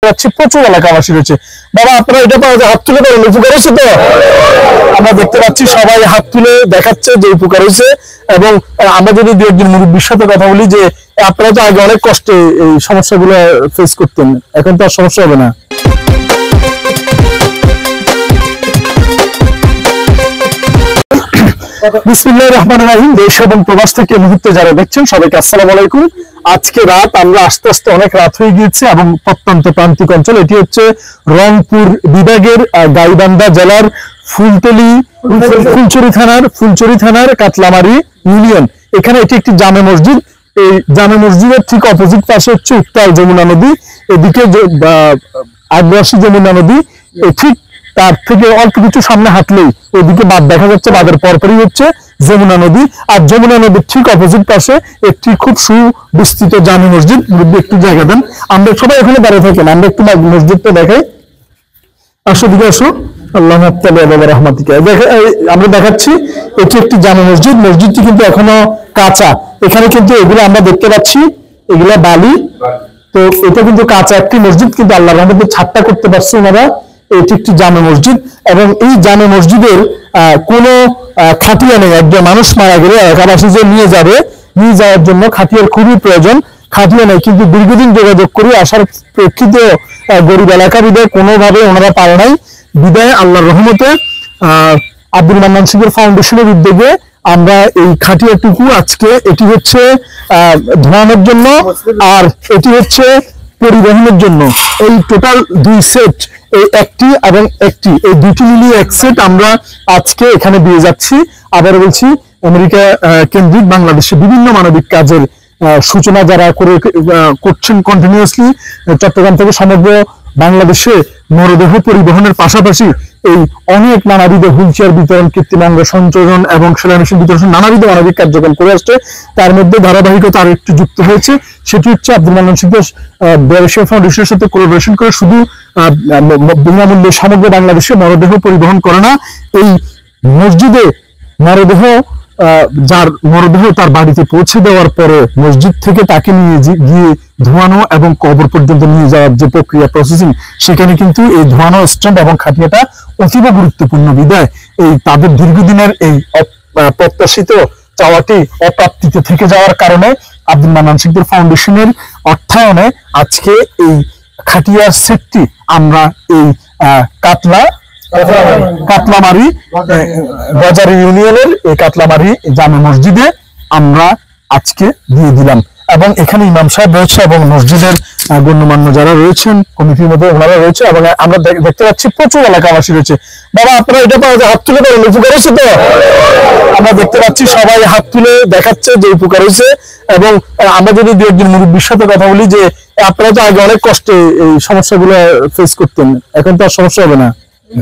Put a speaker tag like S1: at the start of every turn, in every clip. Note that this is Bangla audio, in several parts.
S1: পাচ্ছি প্রচুর এলাকাবাসী রয়েছে। বাবা আপনারা এটা পাওয়া যায়, হাত তুলে করেন, উপকার হয়েছে তো? আমরা দেখতে পাচ্ছি সবাই হাত তুলে দেখাচ্ছে যে উপকার হয়েছে। এবং আমরা যদি দু একজন মুরব্বীর সাথে কথা বলি যে আপনারা তো আগে অনেক কষ্টে এই সমস্যাগুলো ফেস করতেন, এখন তো আর সমস্যা হবে না। বিসমিল্লাহির রহমানির রহিম। দেশ এবং প্রবাস থেকে মুহূর্তে যারা দেখছেন সবাইকে আসসালামু আলাইকুম। আজকে রাত আমরা আস্তে আস্তে অনেক রাত হয়ে গিয়েছে এবং প্রত্যন্ত প্রান্তিক অঞ্চল, এটি হচ্ছে রংপুর বিভাগের গাইবান্ধা জেলার ফুলচুরি থানার কাতলামারি ইউনিয়ন। এখানে এটি একটি জামে মসজিদ। এই জামে মসজিদের ঠিক অপোজিট পাশে হচ্ছে উত্তাল যমুনা নদী, এদিকে আগ্রাসী যমুনা নদী। ঠিক তার থেকে অল্প কিছু সামনে হাঁটলেই ওইদিকে বাঁধ দেখা যাচ্ছে, বাঁধের পরপরই হচ্ছে যমুনা নদী। আর যমুনা নদীর ঠিক অপোজিট পাশে একটি খুব সুবিস্তৃত জামে মসজিদ। একটু জায়গা দেন, আমরা সবাই এখানে দাঁড়িয়ে থাকেন, আমরা একটু মসজিদটা দেখাই। আসো দিকে আসো। আল্লাহ রহমাতিকা আমরা দেখাচ্ছি, এটি একটি জামে মসজিদ। মসজিদটি কিন্তু এখনো কাঁচা। এখানে কিন্তু এগুলো আমরা দেখতে পাচ্ছি, এগুলা বালি। তো এটা কিন্তু কাঁচা একটি মসজিদ, কিন্তু আল্লাহ রহমতে ছাদটা করতে পারছে ওনারা। এটি একটি জামে মসজিদ এবং এই জামে মসজিদের কোনো খাটিয়া নেই। একজন মানুষ মারা গেলে এলাকাবাসী যে নিয়ে যাওয়ার জন্য খাটিয়ার খুবই প্রয়োজন, খাটিয়া নেই। কিন্তু দীর্ঘদিন যোগাযোগ করে আসার প্রেক্ষিতে গরিব এলাকা বিদায় কোনোভাবে ওনারা পারে নাই। বিদায় আল্লাহর রহমতে আব্দুল মান্নান শিকদার ফাউন্ডেশনের উদ্যোগে আমরা এই খাটিয়াটুকু আজকে, এটি হচ্ছে ধোয়ানোর জন্য আর এটি হচ্ছে পরিবহনের জন্য। এই টোটাল 2 সেট, এই একটি এবং একটি, এই দুটি মিলিয়ে এক সেট আমরা আজকে এখানে দিয়ে যাচ্ছি। আবার বলছি, আমেরিকা কেন্দ্রিক বাংলাদেশে বিভিন্ন মানবিক কাজের সূচনা যারা করছেন কন্টিনিউয়াসলি, চট্টগ্রাম থেকে সমগ্র বাংলাদেশে মরদেহ পরিবহনের পাশাপাশি এই অনেক নানাবিধ হুইলচেয়ার বিতরণ, কৃত্রিমাঙ্গ সঞ্চরণ এবং সেলাই মেশিন বিতরণ, নানাবিধ মানবিক কার্যক্রম করে আসছে। তার মধ্যে ধারাবাহিকতা আর একটু যুক্ত হয়েছে, সেটি হচ্ছে আব্দুল মান্নান শিকদার ফাউন্ডেশনের সাথে কোলাবোরেশন করে শুধু বিনামূল্যে সমগ্র বাংলাদেশে মরদেহ পরিবহন করে না, এই মসজিদে মরদেহ যার মরদেহ তার বাড়িতে পৌঁছে দেওয়ার পরে মসজিদ থেকে তাকে নিয়ে গিয়ে ধোয়ানো এবং কবর পর্যন্ত নিয়ে যাওয়ার যে প্রক্রিয়া, প্রসেসিং, সেখানে কিন্তু এই ধোয়ানো স্ট্যান্ড এবং খাটিয়াটা অতীব গুরুত্বপূর্ণ। বিদায় এই তাদের দীর্ঘদিনের এই প্রত্যাশিত চাওয়াটি অপ্রাপ্তিতে থেকে যাওয়ার কারণে আব্দুল মান্নান শিকদার ফাউন্ডেশনের অর্থায়নে আজকে এই খাটিয়ার সেটটি আমরা এই কাতলামারি গজারি ইউনিয়নের এই কাতলামারি জামে মসজিদে আমরা আজকে দিয়ে দিলাম। এবং এখানে ইমাম সাহেব রয়েছে এবং মসজিদের গণ্যমান্য যারা রয়েছেন কমিটির মধ্যে ওনারা রয়েছে এবং আমরা দেখতে পাচ্ছি প্রচুর এলাকাবাসী রয়েছে। বাবা আপনারা এটা পাওয়া যায়, হাত তুলে করেন, উপকার হয়েছে তো? আমরা দেখতে পাচ্ছি সবাই হাত তুলে দেখাচ্ছে যে উপকার হয়েছে। এবং আমরা যদি দু একজন মুরব্বীর সাথে কথা বলি যে আপনারা তো আগে অনেক কষ্টে এই সমস্যাগুলো ফেস করতেন, এখন তো আর সমস্যা হবে না।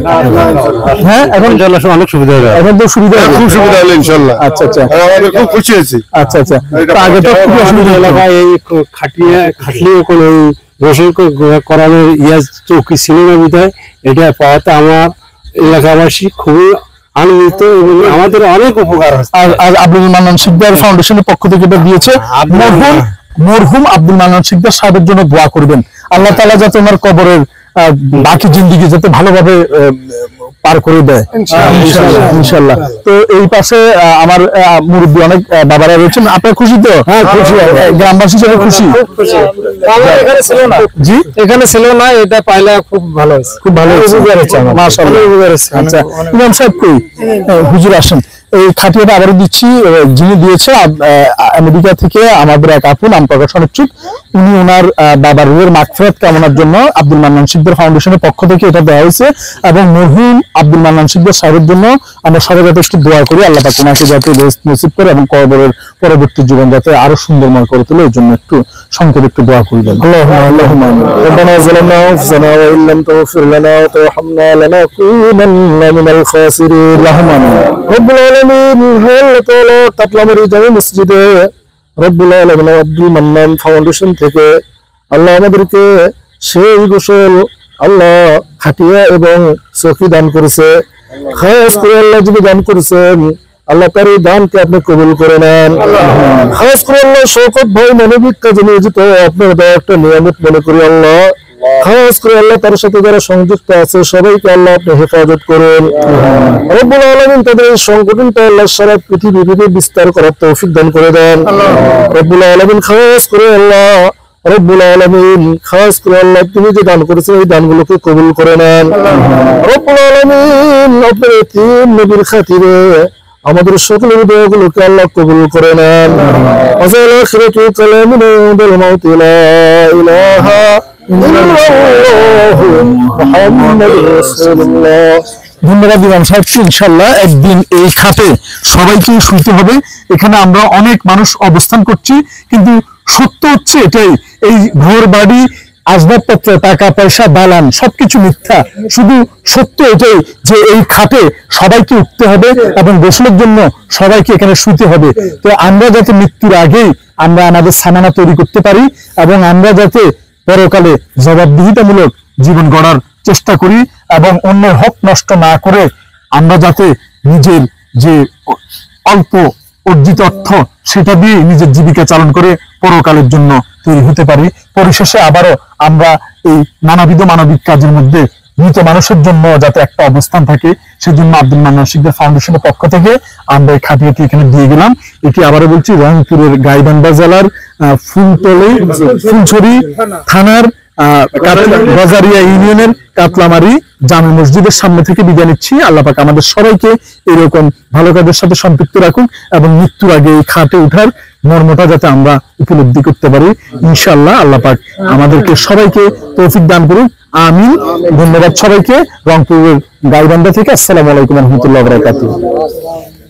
S1: হ্যাঁ, এখন অনেক সুবিধা হবে, এখন তো সুবিধা, খুব সুবিধা হলো ইনশাআল্লাহ। আচ্ছা আচ্ছা, আমাদের খুব খুশি হয়েছি। আচ্ছা আচ্ছা, আগে তো খুব অসুবিধা এলাকায় এই খাটলিয়ে কোনো গোসল করানোর চৌকি ছিল না, বিধায় এটা পাওয়াতে আমার এলাকাবাসী খুবই আনন্দিত এবং আমাদের অনেক উপকার হচ্ছে। আর আব্দুল মান্নান শিকদার ফাউন্ডেশনের পক্ষ থেকে এটা দিয়েছে। মরহুম আব্দুল মান্নান শিকদার সাহেবের জন্য দোয়া করবেন, আল্লাহ তাআলা যাতে ওনার কবরের বাকি জিন্দেগি যাতে ভালোভাবে পার করে দেয় ইনশাআল্লাহ। তো এই পাশে আমার মুরব্বী অনেক বাবারা রয়েছেন, আপনার খুশি তো? হ্যাঁ খুশি, গ্রামবাসী হিসেবে খুশি। এখানে ছিল না, জি এখানে ছিল না, এটা পাইলে খুব ভালো হয়েছে, খুব ভালো হয়েছে মাশাআল্লাহ। আচ্ছা ইমাম সাহেব কই? হুজুর আসেন। এই খাটিয়াটা আবারও দিচ্ছি, যিনি দিয়েছে আমেরিকা থেকে আমাদের এক আপু, নাম প্রকাশন ইচ্ছুক, উনি ওনার বাবার রুহের মাগফিরাত কামনার জন্য আব্দুল মান্নান শিকদার ফাউন্ডেশনের পক্ষ থেকে এটা দেওয়া হয়েছে। এবং মরহুম আব্দুল মান্নান শিকদার সাহেবের জন্য আমরা সবাই যাতে একটু দোয়া করি, আল্লাহ পাক ওনাকে যাতে নসিব করে এবং কবরের পরবর্তী জীবন যাতে আরো সুন্দরময় করে তোলে, এই জন্য একটু সংক্ষেপে একটু দোয়া করি দেন। আল্লাহুম্মা আমিন। রব্বানা যালামনা আনফুসানা ওয়া ইল্লাম তাগফির লানা ওয়া তারহামনা লানাকুনান্না মিনাল খাসিরিন। আল্লাহুম্মা আমিন। রব্বুল আলামিন, কাতলামারি জামে মসজিদে রব্বুল আলামিন আব্দুল মান্নান ফাউন্ডেশন থেকে আল্লাহ আমাদেরকে সেই গোসল, আল্লাহ খাটিয়া এবং চৌকি দান করেছে। খাস করে আল্লাহ যদি দান করেছেন, আল্লাহ তার এই দানকে আপনি কবুল করে নেন। খাস করে আল্লাহ শওকত ভাই মানবিক কাজে নিয়োজিত, আপনার দেওয়া একটা নিয়ামত মনে করি আল্লাহ খাস করে আল্লাহ তার সাথে যারা সংযুক্ত আছে সবাইকে আল্লাহ আপনি হেফাজত করুন। রব্বুল আলামিন তাদের এই সংগঠনটা আল্লাহ সারা পৃথিবীতে বিস্তার করার তৌফিক দান করে দেন। রব্বুল আলামিন খাস করে আল্লাহ রব্বুল আলামিন খাস করে আল্লাহ তুমি যে দান করেছেন এই দানগুলোকে কবুল করে নেন। রব্বুল আলামিন আপনার তিন নবীর খাতিরে আমাদের সকলের দোয়াগুলোকে আল্লাহ কবুল করে নেন। আজাল আখিরাতু কালামিনা বিল মাউতি লা ইলাহা ইল্লাল্লাহু মুহাম্মাদুর রাসূলুল্লাহ। ধন্যবাদ ইমাম সাহেব। ইনশাআল্লাহ একদিন এই খাটে সবাইকে শুনতে হবে। এখানে আমরা অনেক মানুষ অবস্থান করছি, কিন্তু সত্য হচ্ছে এটাই, এই ঘর বাড়ি আসবাবপত্র টাকা পয়সা দালান সবকিছু মিথ্যা, শুধু সত্য এটাই যে এই খাটে সবাইকে উঠতে হবে এবং গোসলের জন্য সবাইকে এখানে শুতে হবে। তো আমরা যাতে মৃত্যুর আগেই আমরা আমাদের সামানা তৈরি করতে পারি এবং আমরা যাতে পরকালে জবাবদিহিতামূলক জীবন গড়ার চেষ্টা করি এবং অন্যের হক নষ্ট না করে আমরা যাতে নিজের যে অল্প অর্জিত অর্থ সেটা দিয়ে নিজের জীবিকা চালন করে পরকালের জন্য তৈরি হতে পারি। পরিশেষে আবারও আমরা এই নানাবিধ মানবিক কাজের মধ্যে মৃত মানুষের জন্য যাতে একটা অবস্থান থাকে সেজন্য আব্দুল মান্নান শিকদার ফাউন্ডেশনের পক্ষ থেকে আমরা এই খাটিয়াটি এখানে দিয়ে গেলাম। এটি আবারও বলছি রংপুরের গাইবান্ধা জেলার ফুলছড়ি থানার বাজারিয়া ইউনিয়নের কাতলামারি জামে মসজিদের সামনে থেকে বিদায় নিচ্ছি। আল্লাহ পাক আমাদের সবাইকে এরকম ভালো কাজের সাথে সম্পৃক্ত রাখুন এবং মৃত্যুর আগে এই খাটে উঠার মর্মটা যাতে আমরা উপলব্ধি করতে পারি ইনশাআল্লাহ। আল্লাহ পাক আমাদেরকে সবাইকে তৌফিক দান করুন, আমিন। ধন্যবাদ সবাইকে। রংপুরের গাইবান্ধা থেকে আসসালামু আলাইকুম ওয়া রাহমাতুল্লাহি ওয়া বারাকাতুহু।